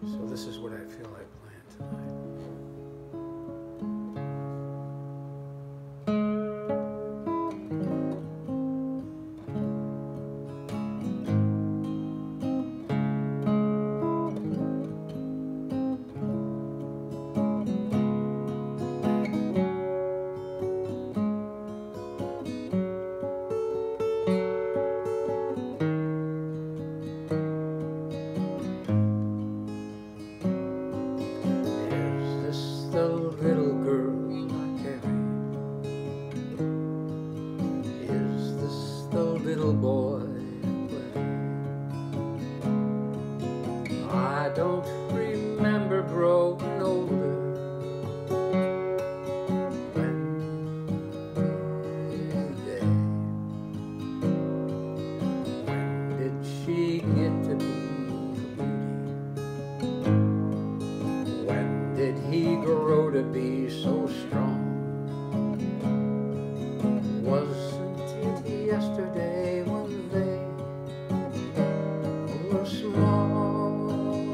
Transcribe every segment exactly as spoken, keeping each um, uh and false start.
So this is what I feel like playing tonight. The little girl I carry, is this the little boy I play? I don't remember growing older. When did they? When did she get to be a beauty? When did he grow to be so strong? Wasn't it yesterday when they were small?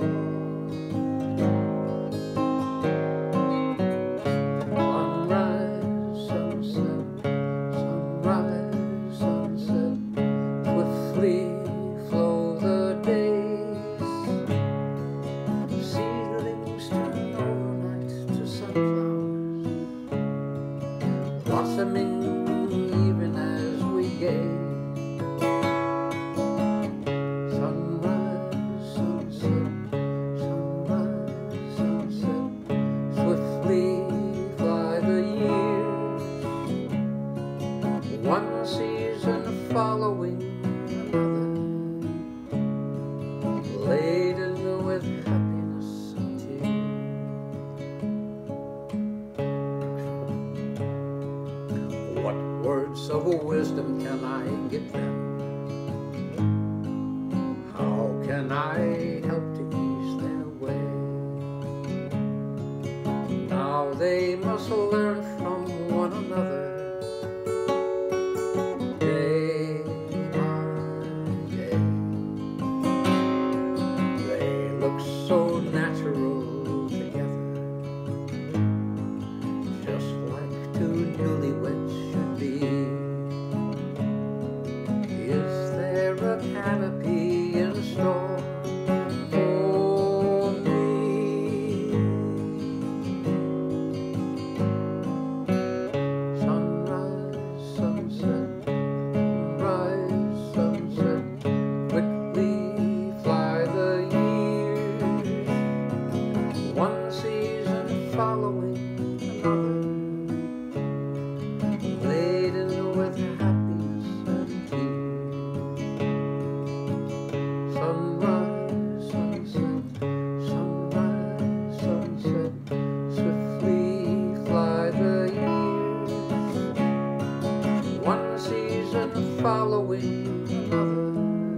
Sunrise, sunset, sunrise, sunset, swiftly flow the days. Seedlings turn overnight to sunflowers, blossoming even as we gaze. Sunrise, sunset, sunrise, sunset, swiftly fly the years, one season following another, laden with happiness and tears. What words of wisdom can I give them? How can I help to ease their way? Now they must learn from one another, day by day. They look so natural together, just like two newlyweds should be. Is there a canopy in store for me? Sunrise, sunset, sunrise, sunset, quickly fly the years, one season following another, laden with happiness and tears. Sunrise, sunset, sunrise, sunset, swiftly fly the years, one season following another,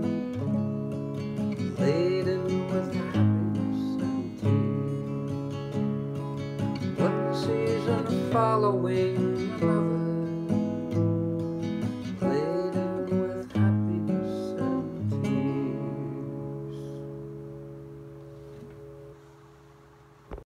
laden with happiness and tears. One season following another.